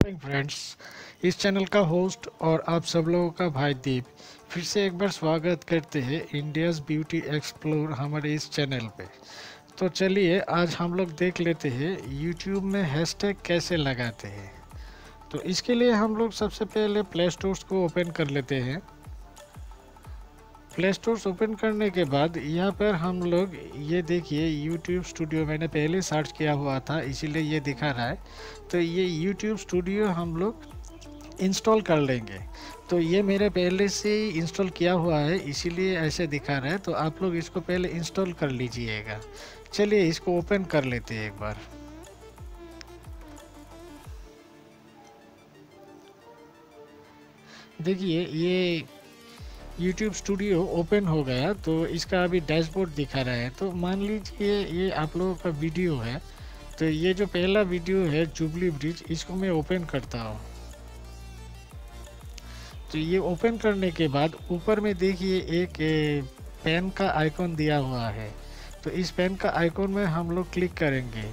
Morning friends, इस channel का host और आप सब लोगों का भाई दीप फिर से एक बार स्वागत करते हैं इंडियाज़ ब्यूटी एक्सप्लोर हमारे इस चैनल पे। तो चलिए आज हम लोग देख लेते हैं यूट्यूब में हैशटैग कैसे लगाते हैं। तो इसके लिए हम लोग सबसे पहले प्ले स्टोर्स को ओपन कर लेते हैं। प्ले स्टोर्स ओपन करने के बाद यहाँ पर हम लोग ये देखिए यूट्यूब स्टूडियो मैंने पहले सर्च किया हुआ था, इसीलिए ये दिखा रहा है। तो ये यूट्यूब स्टूडियो हम लोग इंस्टॉल कर लेंगे। तो ये मेरे पहले से ही इंस्टॉल किया हुआ है, इसीलिए ऐसे दिखा रहा है। तो आप लोग इसको पहले इंस्टॉल कर लीजिएगा। चलिए इसको ओपन कर लेते हैं एक बार। देखिए ये YouTube स्टूडियो ओपन हो गया, तो इसका अभी डैशबोर्ड दिखा रहा है। तो मान लीजिए ये आप लोगों का वीडियो है। तो ये जो पहला वीडियो है जुबली ब्रिज, इसको मैं ओपन करता हूँ। तो ये ओपन करने के बाद ऊपर में देखिए एक पेन का आइकॉन दिया हुआ है। तो इस पेन का आइकॉन में हम लोग क्लिक करेंगे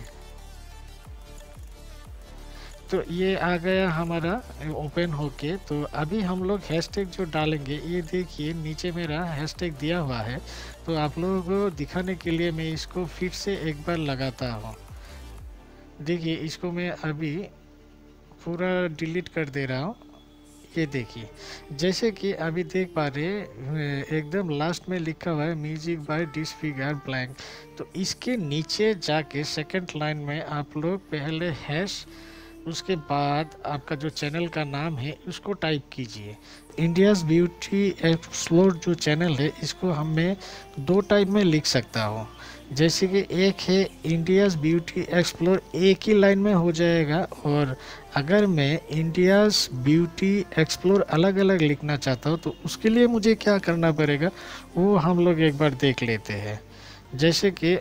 तो ये आ गया हमारा ओपन होके। तो अभी हम लोग हैशटैग जो डालेंगे, ये देखिए नीचे मेरा हैशटैग दिया हुआ है। तो आप लोगों को दिखाने के लिए मैं इसको फिर से एक बार लगाता हूँ। देखिए इसको मैं अभी पूरा डिलीट कर दे रहा हूँ। ये देखिए जैसे कि अभी देख पा रहे एकदम लास्ट में लिखा हुआ है म्यूजिक बाय डिसफिगर ब्लैंक। तो इसके नीचे जाके सेकंड लाइन में आप लोग पहले हैश, उसके बाद आपका जो चैनल का नाम है उसको टाइप कीजिए। इंडियाज़ ब्यूटी एक्सप्लोर जो चैनल है, इसको मैं दो टाइप में लिख सकता हूँ। जैसे कि एक है इंडियाज़ ब्यूटी एक्सप्लोर, एक ही लाइन में हो जाएगा। और अगर मैं इंडियाज़ ब्यूटी एक्सप्लोर अलग अलग लिखना चाहता हूँ तो उसके लिए मुझे क्या करना पड़ेगा वो हम लोग एक बार देख लेते हैं। जैसे कि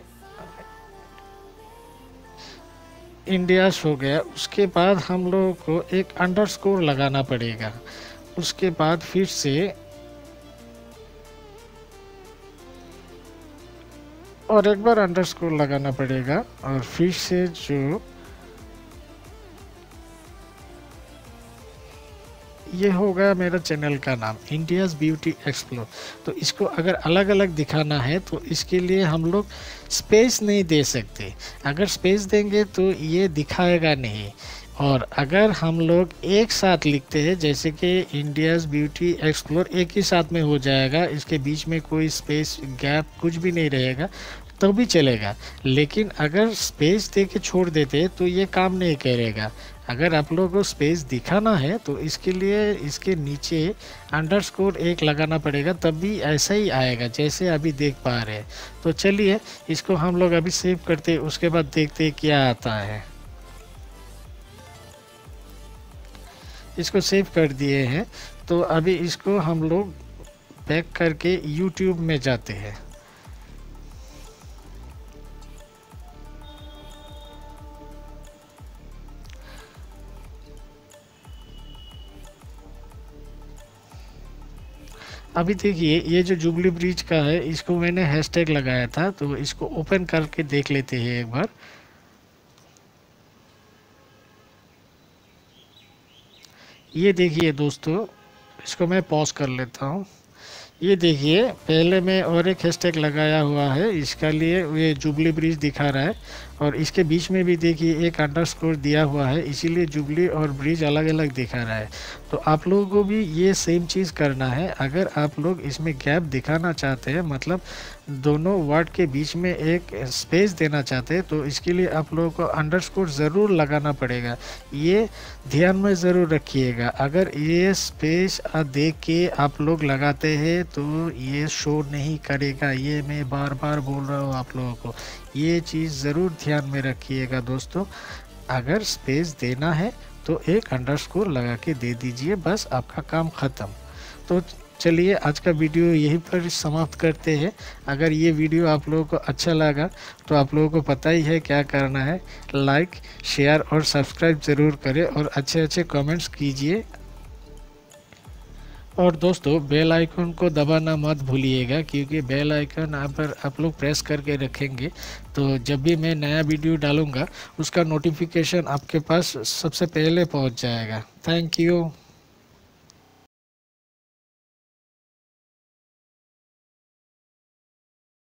इंडियास हो गया, उसके बाद हम लोगों को एक अंडरस्कोर लगाना पड़ेगा। उसके बाद फिर से और एक बार अंडरस्कोर लगाना पड़ेगा। और फिर से जो ये होगा मेरा चैनल का नाम इंडियाज़ ब्यूटी एक्सप्लोर। तो इसको अगर अलग अलग दिखाना है तो इसके लिए हम लोग स्पेस नहीं दे सकते। अगर स्पेस देंगे तो ये दिखाएगा नहीं। और अगर हम लोग एक साथ लिखते हैं जैसे कि इंडियाज़ ब्यूटी एक्सप्लोर, एक ही साथ में हो जाएगा, इसके बीच में कोई स्पेस गैप कुछ भी नहीं रहेगा तो भी चलेगा। लेकिन अगर स्पेस दे के छोड़ देते तो ये काम नहीं करेगा। अगर आप लोगों को स्पेस दिखाना है तो इसके लिए इसके नीचे अंडरस्कोर एक लगाना पड़ेगा, तब भी ऐसा ही आएगा जैसे अभी देख पा रहे हैं। तो चलिए इसको हम लोग अभी सेव करते हैं, उसके बाद देखते हैं क्या आता है। इसको सेव कर दिए हैं। तो अभी इसको हम लोग बैक करके YouTube में जाते हैं। अभी देखिए ये जो जुबली ब्रिज का है, इसको मैंने हैशटैग लगाया था। तो इसको ओपन करके देख लेते हैं एक बार। ये देखिए दोस्तों, इसको मैं पॉज कर लेता हूँ। ये देखिए पहले में और एक हैशटैग लगाया हुआ है, इसका लिए ये जुबली ब्रिज दिखा रहा है। और इसके बीच में भी देखिए एक अंडरस्कोर दिया हुआ है, इसीलिए जुबली और ब्रिज अलग अलग दिखा रहा है। तो आप लोगों को भी ये सेम चीज़ करना है। अगर आप लोग इसमें गैप दिखाना चाहते हैं, मतलब दोनों वर्ड के बीच में एक स्पेस देना चाहते हैं, तो इसके लिए आप लोगों को अंडरस्कोर ज़रूर लगाना पड़ेगा। ये ध्यान में ज़रूर रखिएगा। अगर ये स्पेस दे के आप लोग लगाते हैं तो ये शो नहीं करेगा। ये मैं बार बार बोल रहा हूँ आप लोगों को, ये चीज़ ज़रूर ध्यान में रखिएगा दोस्तों। अगर स्पेस देना है तो एक अंडरस्कोर लगा के दे दीजिए, बस आपका काम ख़त्म। तो चलिए आज का वीडियो यहीं पर समाप्त करते हैं। अगर ये वीडियो आप लोगों को अच्छा लगा तो आप लोगों को पता ही है क्या करना है, लाइक शेयर और सब्सक्राइब ज़रूर करें और अच्छे अच्छे कमेंट्स कीजिए। और दोस्तों बेल आइकन को दबाना मत भूलिएगा, क्योंकि बेल आइकन आप लोग प्रेस करके रखेंगे तो जब भी मैं नया वीडियो डालूँगा उसका नोटिफिकेशन आपके पास सबसे पहले पहुंच जाएगा। Thank you.